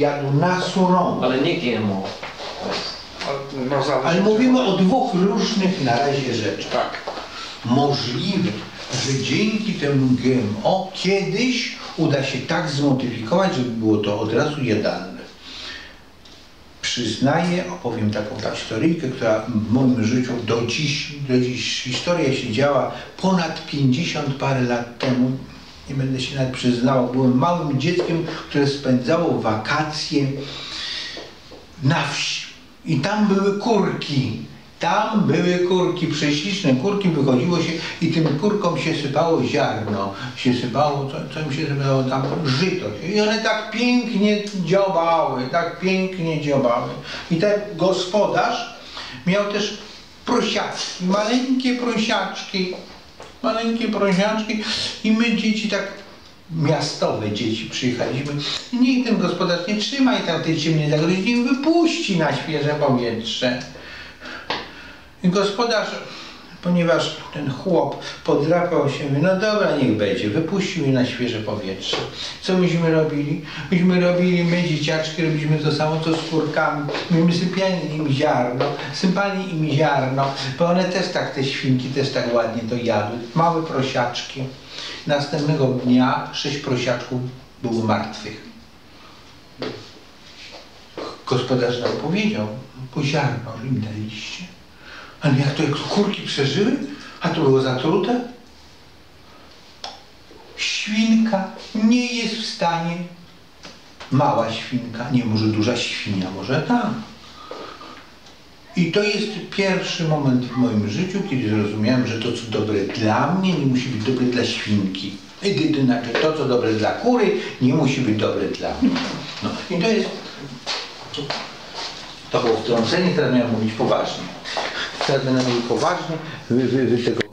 jadł na surowo. Ale nie GMO. Ale mówimy o dwóch różnych na razie rzeczach. Tak. Możliwe, że dzięki temu GMO kiedyś uda się tak zmodyfikować, żeby było to od razu jadalne. Przyznaję, opowiem taką historyjkę, która w moim życiu do dziś historia się działa ponad 50 parę lat temu. Nie będę się nawet przyznawał, byłem małym dzieckiem, które spędzało wakacje na wsi. I tam były kurki. Tam były kurki, prześliczne kurki, wychodziło się i tym kurkom się sypało ziarno, się sypało, co im się sypało tam, żyto. I one tak pięknie dziobały, tak pięknie dziobały. I ten gospodarz miał też prosiaczki, maleńkie prosiaczki i my dzieci tak, miastowe dzieci przyjechaliśmy i niech ten gospodarz nie trzyma i tam tej ciemnej zagrozi, niech wypuści na świeże powietrze. I gospodarz, ponieważ ten chłop podrapał się, mówi, no dobra, niech będzie, wypuścił je na świeże powietrze. Co myśmy robili? My dzieciaczki, robiliśmy to samo co z kurkami. My sypali im ziarno, bo one też tak, te świnki też tak ładnie to jadły. Małe prosiaczki. Następnego dnia 6 prosiaczków było martwych. Gospodarz nam powiedział, bo ziarno im daliście. Ale jak to kurki przeżyły? A to było zatrute? Świnka nie jest w stanie, mała świnka, nie może duża świnia, może tak. I to jest pierwszy moment w moim życiu, kiedy zrozumiałem, że to, co dobre dla mnie, nie musi być dobre dla świnki. Znaczy to, co dobre dla kury, nie musi być dobre dla mnie. No i to jest... To było wtrącenie, teraz miałem mówić poważnie. Teraz będę mówił poważnie, wy tego